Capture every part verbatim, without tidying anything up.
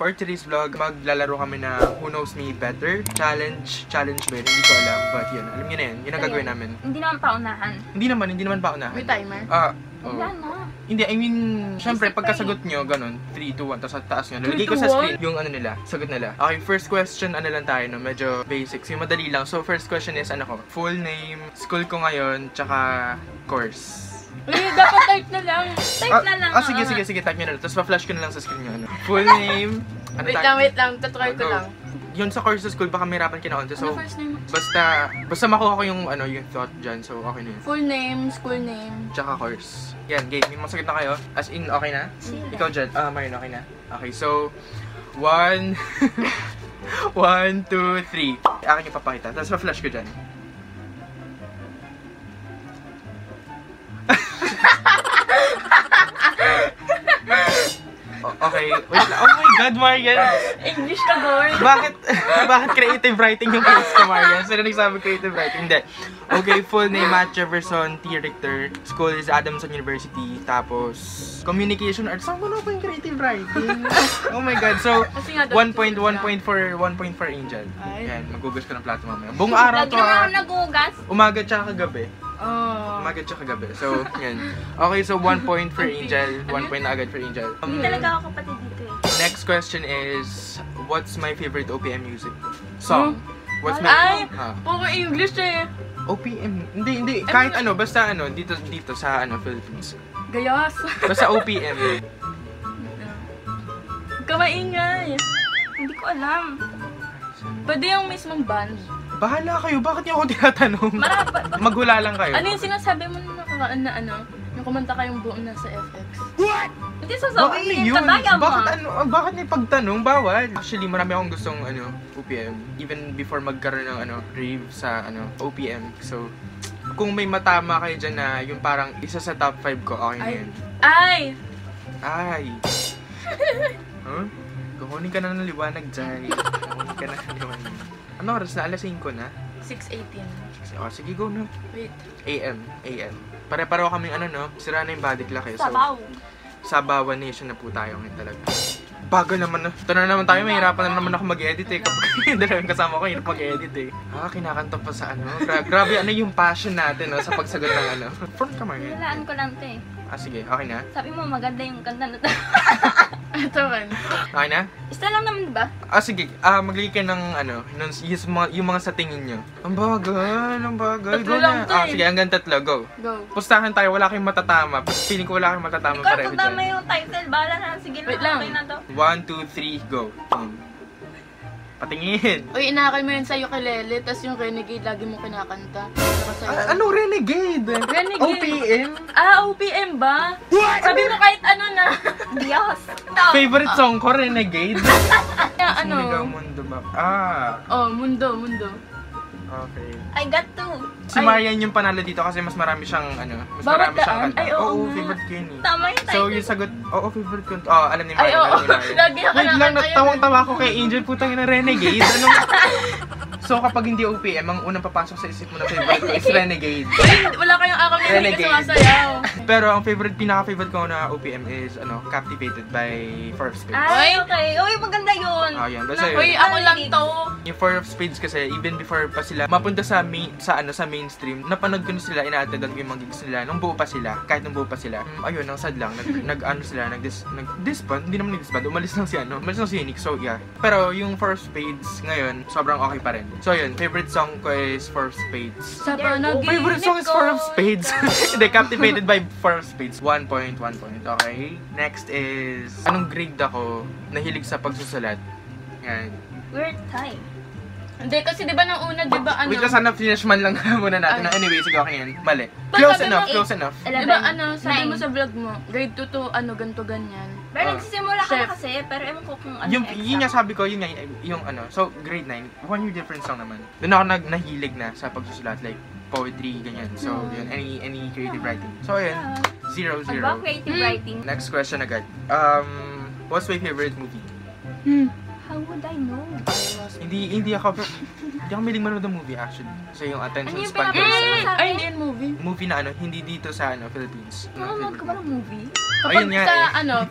for today's vlog, maglalaro kami na Who Knows Me Better Challenge. Challenge ba yun? Hindi ko alam. But yun, alam niyo na yun. Yun ang gagawin namin. Hindi naman paunahan. Hindi naman, hindi naman paunahan. May timer? Ah, Oh. oh. Hindi, I mean, syempre, pagkasagot nyo, ganun, three, two, one, tapos at taas nyo. Nalagay ko sa screen yung ano nila, sagot nila. Okay, first question, ano lang tayo, no? Medyo basics, yung madali lang. So, first question is, ano ko, full name, school ko ngayon, tsaka course. Uy, dapat type na lang. Type Ah, na lang. ah, sige, sige, sige, type nyo na lang. Tapos pa-flash ko na lang sa screen nyo, ano. Full name, ano Wait tayo? lang, wait lang. Tatry ko Go. lang. Yun sa course sa school, baka mahirapan kinaunti. So, Ano first name? basta, basta makuha ko yung, ano, yung thought dyan. So, okay na yun. Full name, school name. Tsaka course. Yan, game. May masagot na kayo? As in, okay na? Sila. Ikaw dyan. Ah, Marion, okay na? Okay, so, one, one, two, three. Akin yung papakita. Tapos pa-flash ko dyan. O- okay. Wait lang. Oh my God, Marian! English ka, boy. Bakit, bakit creative writing yung case ko, Marian? Sino nagsabi creative writing? Hindi. Okay, full name, Matt Jefferson T. Richter. School is Adamson University. Tapos, communication arts. Saan ko na po yung creative writing? Oh my God. So, Kasi nga, one point, one point for, one point for Angel. Ay. Yan, magugas ko ng plato mamaya. Buong araw to, Lagi naman ah. ako nagugas. Umaga tsaka kagabi. Oh. Umaga tsaka kagabi. So, yan. Okay, so one point for Angel. One point na agad for Angel. Um, Hindi talaga ako kapatid dito eh. Next question is, what's my favorite O P M music? Song. What's Ay, my... Ah. puro English eh. O P M? Hindi, hindi. Kahit ano, basta ano, dito dito sa ano, Philippines. Gayas. Basta O P M. Huwag ka maingay. Hindi ko alam. Pwede yung mismong band. Bahala kayo, bakit niyo ako tinatanong? Marapa. Maghula lang kayo. Ano yung sinasabi mo na nakaraan na ano? Yung kumanta kayong buong nasa F X. Hindi Bakit sasabihin yun? tabayan mo. Bakit ano? ah, Bakit may pagtanong? Bawal. Actually, marami akong gustong ano, O P M. Even before magkaroon ng ano, rave sa ano, O P M. So, kung may matama kayo dyan na yung parang isa sa top five ko, okay na Ay. yun. Ay! Ay. Huh? Kukunin ka na ng liwanag, Jai. Kukunin ka na ng liwanag. Ano oras na? Alas singko na? six eighteen. Oh, sige, go na. Wait. A M. A M. Pare-pareho kaming ano, no? Sira na yung body clock eh. So, Sabaw. Sabawan Nation na po tayo ngayon talaga. Bagal naman na. Ito na naman tayo, mahirapan na naman ako mag-edit eh. Kapag hindi na kasama ko, hirap mag-edit eh. Ah, kinakanta pa sa ano. Gra grabe, ano yung passion natin no, sa pagsagot ng ano. From ka, Marian. Nilaan ko lang to eh. Ah, sige. Okay na? Sabi mo maganda yung kanta na to. Ito man. Okay na? Isa lang naman diba? Ah, sige. Ah, maglagay kayo ng ano, yung, yung, mga, yung mga sa tingin nyo. Ang bagal, ang bagal. Tatlo Go lang na. to Ah, eh. sige, hanggang tatlo. Go. Go. Pustahan tayo, wala kayong matatama. Feeling ko wala kayong matatama Ikaw pareho kung tama dyan. yung title, bahala na. Sige lang, Wait lang. okay na to. One, two, three, go. Hmm. Patingin. Uy, inakal mo yun sa ukulele, tas yung Renegade lagi mo kinakanta. Saka sa'yo. Ah, anong renegade? Renegade. O P M? Ah, O P M ba? Sabi mo kahit ano na. Diyos. Favorite song ko, Renegade? Kaya Sumigaw ano? mundo ba? Ah, Oh, mundo, mundo. okay. I got two. Si Ay. Marian yung panalo dito kasi mas marami siyang, ano, mas Bawat marami siyang daan? kanta. Ay, oo Oo, nga. favorite ko yun eh. Tama yung title. So, yung sagot, oo, favorite ko. Oo, alam ni Ay, Marian, oo. alam ni Marian. Lagi ako Wait lang, nakakanta yun. natawang-tawa ko kay Angel, putang ina, Renegade. Anong... So, kapag hindi O P M, ang unang papasok sa isip mo na favorite ko is Renegade. Ay, wala kayong akam na hindi ka Renegade. sumasayaw. Pero ang favorite, pinaka-favorite ko na O P M is, ano, Captivated by Four of Spades. Ay, Uy. okay. Uy, maganda yun. Ah, yan. Basta Uy, yun. ako lang to. Yung Four of Spades kasi, even before pa sila mapunta sa main, sa ano sa mainstream, napanood ko na sila, ina-attendan ko yung mga gigs nila nung buo pa sila, kahit nung buo pa sila. Um, ayun, ang sad lang, nag, nag ano sila, nag, dis, nag disband, hindi naman nag-disband, umalis lang si ano, umalis lang si Unique, so yeah. Pero yung Four of Spades ngayon, sobrang okay pa rin. So yun, favorite song ko is Four of Spades. Sa There panaginip go. Favorite song is Four of ko, Spades. ikaw. Hindi, Captivated by Four of Spades. One point, one point. Okay. Next is, anong grade ako nahilig sa pagsusulat? Yan. Weird time. Hindi, kasi di ba nung una, di ba ano? Wait, sana finish man lang muna natin. Ay. Anyway, sige, okay yan. Mali. Ba't Close sabi enough, mo- close enough. Di ba ano, sabi Nine. mo sa vlog mo, grade two to ano, ganto ganyan. Pero Ah. nagsisimula ka na Chef. kasi, pero ewan ko kung ano Yung, exact. yun nga sabi ko, yun nga, yung ano, so grade nine, one year difference lang naman. Doon ako nag nahilig na sa pagsusulat, like poetry, ganyan. So, Hmm. yun, any any creative writing. So, yun, zero, Ano ba zero. creative Hmm. writing? Next question agad. Um, what's my favorite movie? Hmm. How would I know? Hindi, hindi ako, hindi ako miling manood ng movie actually. So, yung attention Ano yung span ko pinapanood is, mo ano, sa Ay, akin? hindi yan movie. movie na ano, hindi dito sa ano, Philippines. Nanonood ka ba ng movie? Kapag Ayun nga sa eh. ano, fi-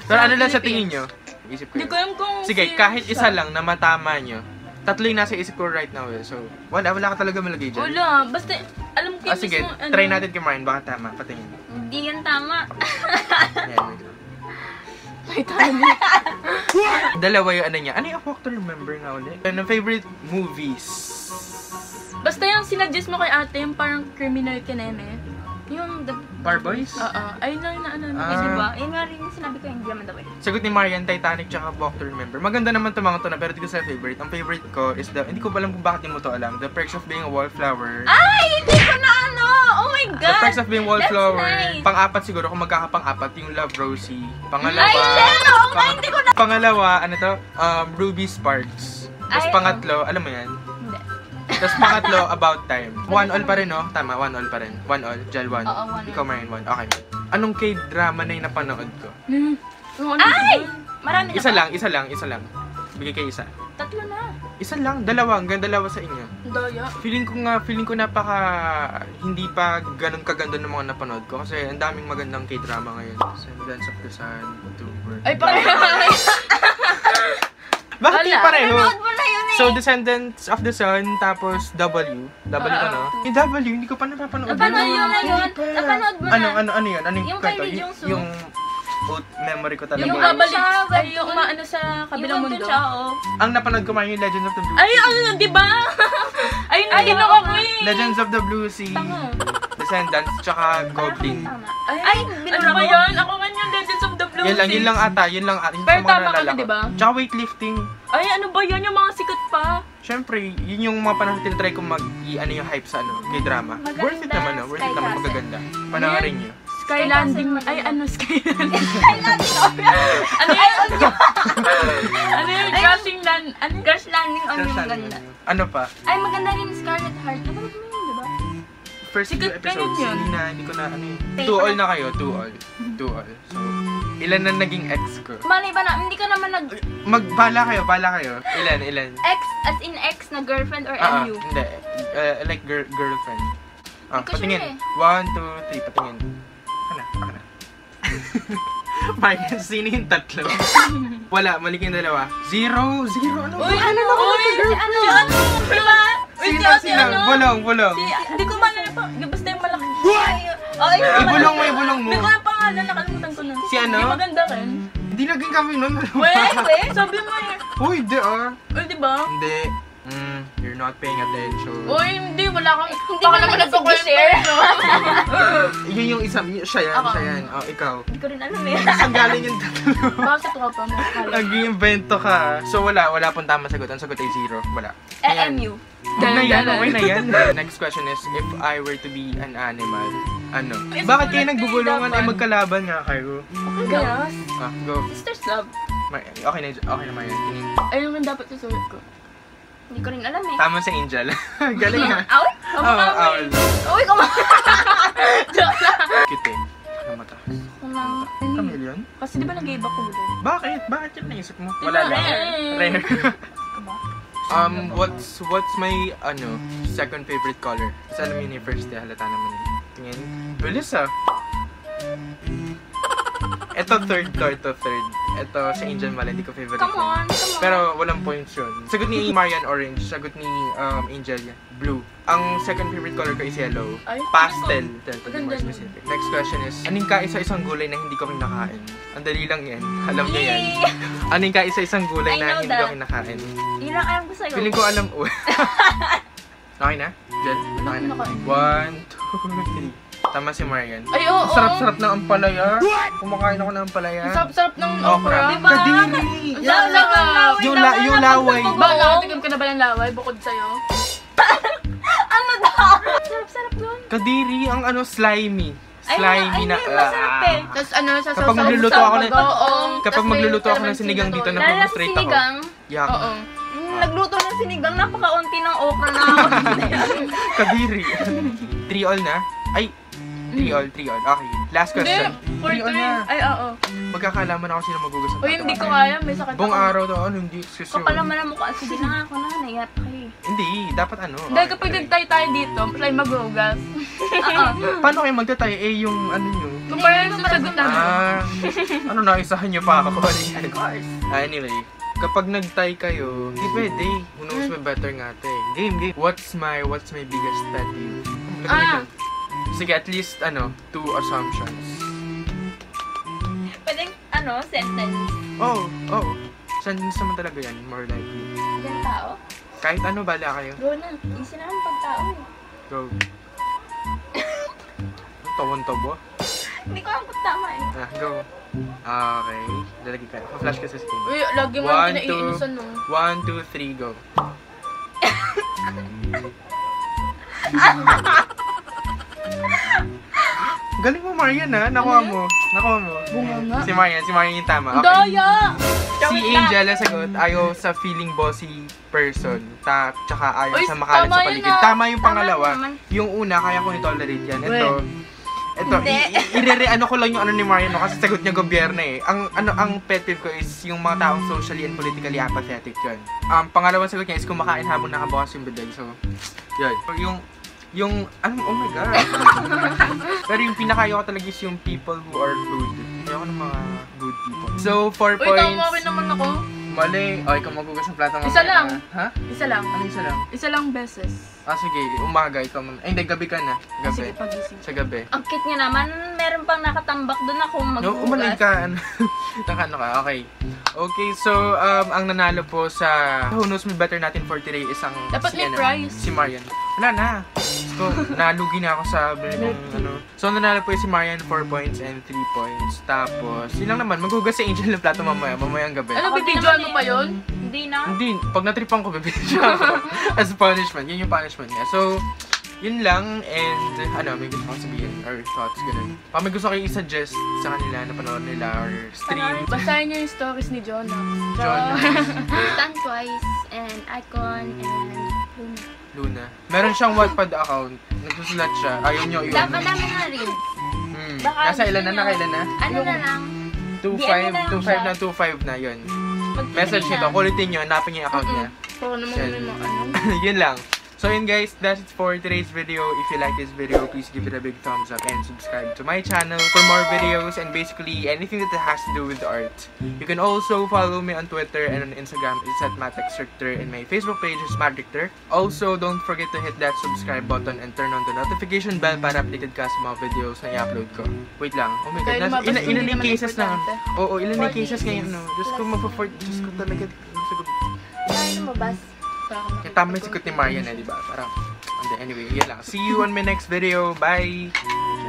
Pero Sa ano lang sa Philippines. tingin nyo? Isip ko Hindi yun. ko alam kung Sige, si- kahit isa siya. lang na matama nyo. Tatlo yung nasa isip ko right now eh. So, wala, wala ka talaga malagay dyan. Wala, basta alam ko Ah, yung sige, mismo, ano. try natin kay Marian. Baka tama, patingin. Hindi yan tama. Ayan, wait lang. Titanic. Dalawa yung ano niya. Ano yung walk to remember nga ulit? Ano favorite movies? Basta yung sinuggest mo kay ate, yung parang criminal kineme. Yung the... Bar Boys? Oo, ayun lang yung na ano. Ah. Eh, diba? Yun nga rin yung sinabi ko, hindi naman daw eh. Sagot ni Marian, Titanic tsaka Walk to Remember. Maganda naman itong mga to na, pero hindi ko sa favorite. Ang favorite ko is the, hindi ko pa alam kung bakit hindi mo to alam, The Perks of Being a Wallflower. Ay! Hindi ko na ano! Oh my The God! Perks of Being a Wallflower. nice. Pang-apat siguro, kung magkakapang-apat, yung Love Rosie. Pangalawa, Ay, shit! Oo nga, pang- hindi ko na... pangalawa, ano to? Um, Ruby Sparks. Tapos Ay, pangatlo, alam mo yan? Hindi. Tapos pangatlo, About Time. One all pa rin, no? Tama, one all pa rin. One all, Jal one. Oo, one Ikaw, all. Marian, one. Okay. Anong K-drama na yung napanood ko? Hmm. Yung ano Ay! ba? Marami na Isa ba? lang, isa lang, isa lang. Bigay kayo isa. Tatlo na. Isa lang, dalawa, hanggang dalawa sa inyo. Daya. Feeling ko nga, feeling ko napaka hindi pa ganun kaganda ng mga napanood ko kasi ang daming magandang K-drama ngayon. Descendants of the Sun, October. Ay, parang Bakit kayo Wala. pareho? Nanood mo na yun eh. So, Descendants of the Sun, tapos W. W Oo. ano? Yung W, hindi ko pa napapanood. Napanood yun. yun na yun. Hindi pa. Napanood mo na. Ano, ano, ano yun? Ano yung, Yung kay kwento? Lee Y- Jong-soo. Yung old memory ko talaga. yung ano babalik, siya, ay webtoon. yung umaano sa kabilang Yung mundo. nandun siya, oh. Ang napanood ko man yung Legend of the Blue Ay, Sea. ano, di ba? Ayun na Ay, ginawa oo ko nga. eh. Legends of the Blue Sea, Tama. Descendants, tsaka Goblin. Tama. Ay, Ay, ano binura ba ko. yan? Ako man yung Legends of the Blue Yun lang, yun Sea. lang ata, yun lang ata. Yun Pero sa mga tama ka naalala na, ko. di ba? Tsaka weightlifting. Ay, ano ba yan? Yung mga sikat pa. Siyempre, yun yung mga panahon tinatry ko mag, i- ano yung hype sa ano, kay drama. Maganda, Worth it naman, no? Worth it Sky naman, Castle. magaganda. Panoorin nyo. Sky Landing. Ay, ano, Sky Landing. Ay, natin, oh. ano yun? ano yun? Crashing Land. Ano yun? Crash Landing on yung Saan maganda. yun? Ano pa? Ay, maganda rin Scarlet Heart. Napanood mo yun, di ba? First few Sikat pa episodes, yun yun. hindi na, hindi ko na, ano yun. Pay Two pa all na. na kayo, two all. Two all. So, ilan na naging ex ko? Malay ba na, hindi ka naman nag... Magbala kayo, bala kayo. Ilan, ilan? Ex, as in ex na girlfriend or Ah, ah, M U? hindi. Uh, like girl, girlfriend. Ah, Hindi ko patingin. sure One, two, three, patingin. Kana, kana. Bakit? Sino yung tatlo? Wala, mali yung dalawa. Zero, zero, ano? Uy, Ano? Uy, Si ano? Si ano? Di ba? Uy, Sino, si ate sino? ano? Bulong, bulong. Si, hindi ko man pa. Basta yung malaki. Ay, Ibulong mo, ibulong mo. Hindi ko na pangalan, nakalimutan ko na. Si ano? Di maganda rin. Hindi naging kami nun. Wait, wait. Sabi mo eh. Uy, di ah. Uy, di ba? Hindi. Mm, you're not paying attention. Uy, hindi. Wala kang... Hindi baka mo naman naman nagkukwento share. Yun yung isang, y- siya yan, Ako. siya yan. Oh, ikaw. Hindi ko rin alam eh. Saan galing yung tatlo? Baka sa tropa mo. Kala. Nag-iimbento ka. So wala, wala pong tama sagot. Ang sagot ay zero. Wala. Eh, Ayan. M U. Huwag na yan, Ganun, okay na yan. Next question is, if I were to be an animal, ano? If Bakit you kayo were to be nagbubulungan ay laban. magkalaban nga kayo? Kaya, Ah, go. Sisters Love. Ma- Okay na, okay naman yan. Tingin. Ayun yung dapat susulit ko. Hindi ko rin alam eh. Tama si Angel. Galing ha. Aw? Oo, oh, Uy, kuma... Joke lang. Cute eh. Ano mata? Kumang... Chameleon? Kasi di ba nag-iba ko doon? Bakit? Bakit yun naisip mo? Di Wala ba, lang. rare. Rare. Um, what's what's my, ano, second favorite color? Kasi alam yun yung first day, halata naman yun. Tingin. Bilis ah. Ito third to, ito third. Ito sa Angel Mala, hindi ko favorite Come yun. on, come on. Pero walang points yun. Sagot ni Marian orange, sagot ni um, Angel blue. Ang second favorite color ko is yellow. Ay, Pastel. To be Maganda more yun. specific. Next question is, anong kaisa-isang gulay na hindi ko kinakain? Ang dali lang yan. Alam niyo yan. Yay! Anong kaisa-isang gulay I na know hindi ko that. kinakain? Yun lang alam ko sa'yo. Feeling ko alam. Okay na? Jen? Okay na? Nakain. One, two, three. Tama si Marian. Ay, oo. Ang sarap-sarap na ampalaya. Kumakain ako ng ampalaya. Ang sarap-sarap ng Okra. okra. Diba? Kadiri! Ang Yan. sarap. Yung, la yung laway. Ba, nakatigam ka na ba ng laway bukod sa'yo? Ano daw? Sarap-sarap yun. Kadiri, ang ano, slimy. Ay, Slimy ay, na. ay, masarap eh. Tapos ano, sa Kapag magluluto ako ng- bagoong. kapag magluluto ako ng sinigang dito na- Lala sa straight ako. sinigang. Yak. Oo. Mm, Nagluto ng sinigang, napaka-unti ng okra na ako. Kadiri. Three all na? Ay, three all, three all. Okay, last Hindi, question. four Three all three. na. Ay, oo. Magkakalaman ako sino magugas ng Uy, hindi ko tato. kaya. May sakit Buong ako. araw to, ano, hindi excuse yun. Kapal naman ang mukha. Sige na nga ako na, nayat kayo. Hindi, dapat ano. Dahil okay, kapag okay. nagtay tayo dito, try maghugas. Oo. Paano kayo magtatay? Eh, yung ano nyo. Kung pa yan sasagutan mo. Ah, ano na, isahan niyo pa ako. Of course. Ah, anyway, kapag nag-tie kayo, hindi pwede. Who knows me better nga ate. Game, game. What's my, what's my biggest pet peeve? Ah. Sige, at least, ano, two assumptions. Pwedeng, ano, sentence. Oh, oh. Sentence naman talaga yan, more likely. Ilang tao? Kahit ano, bala kayo. Go na. Easy naman pag tao eh. Go. Tawon-tawa. Hindi ko alam kung tama eh. Ah, go. Okay. Lalagay ka. Flash ka sa screen. Uy, lagi mo One, kinaiinisan no. One, two, three, go. Galing mo, Marian, ha? Nakuha mo. Nakuha mo. Bunga nga. Si Marian, si Marian yung tama. Okay. Daya! Si Angel ang sagot, ayaw sa feeling bossy person. Ta tsaka ayaw Uy, sa makalat tama sa yun paligid. ah. Tama yung pangalawa. Tama naman. Yung una, kaya ko i-tolerate yan. Ito, ito, Hindi. i-re-ano ko lang yung ano ni Marian, no? Kasi sagot niya gobyerno eh. Ang ano ang pet peeve ko is yung mga taong socially and politically apathetic yun. Um, pangalawang sagot niya is kumakain habang nakabukas yung bidet. So, yun. Yung, yung, ano, oh my God. Pero yung pinakayo ko talaga is yung people who are good. Ayoko ng mga good people. So, four Uy, points. tama rin naman ako. Mali. O, ikaw magugas ng plato mamaya. Isa lang. Ha? Isa lang. Ano isa lang? Isa lang beses. Ah, sige. Umaga, ikaw mamaya. Ay, hindi, gabi ka na. Ah, sige, Gabi. pagising. Sa gabi. Ang cute niya naman. Meron pang nakatambak doon ako No, maghugas. umalig ka. Ano? Naka, ano ka? Okay. Okay, so, um, ang nanalo po sa Who Knows Me Better natin for today is ang Dapat si, may ano, prize. si Marian. Wala na. So, nalugi na ako sa bilang ano. So, ang nanalo po is si Marian, four points and three points. Tapos, yun lang naman. Maghugas si Angel ng plato mamaya. Mamaya ang gabi. Ano, Ako din bibidyoan naman mo pa eh. yun? Hindi na. Hindi, pag natripan ko, bibigyan ako. As punishment. Yun yung punishment niya. So, yun lang. And, ano, may gusto kong sabihin. Or thoughts, ganun. Pag may gusto kayo i-suggest sa kanila na panood nila or stream. Basahin niyo yung stories ni Jonah. Jonah. Stand Twice and Icon and Luna. Luna. Meron siyang Wattpad account. Nagsusulat siya. Ayaw niyo yun. Dapat dami na rin. Hmm. Baka Nasa ilan na? gusto Nakailan na? Ano na lang. two Di, five, ano na lang two five siya. na, two five na, yun. Mag-three Message na. nyo to, kulitin nyo, hanapin nyo yung account niya. Para naman Yan. may mga ano. Yun lang. So yun guys, that's it for today's video. If you like this video, please give it a big thumbs up and subscribe to my channel for more videos and basically anything that has to do with art. You can also follow me on Twitter and on Instagram. It's at MatexRichter and my Facebook page is MatRichter. Also, don't forget to hit that subscribe button and turn on the notification bell para updated ka sa mga videos na i-upload ko. Wait lang. Oh my God. Kaya Nas, lumabas ilan, hindi ilan yung naman cases na? importante. Oo, ilan yung cases forty-six ngayon? No? Diyos ko, plus magpa-fort. Diyos ko talaga. Sagot. Kaya lumabas. Yung tama yung sikot ni Marian eh, di ba? Parang, and then, anyway, yun lang. See you on my next video. Bye!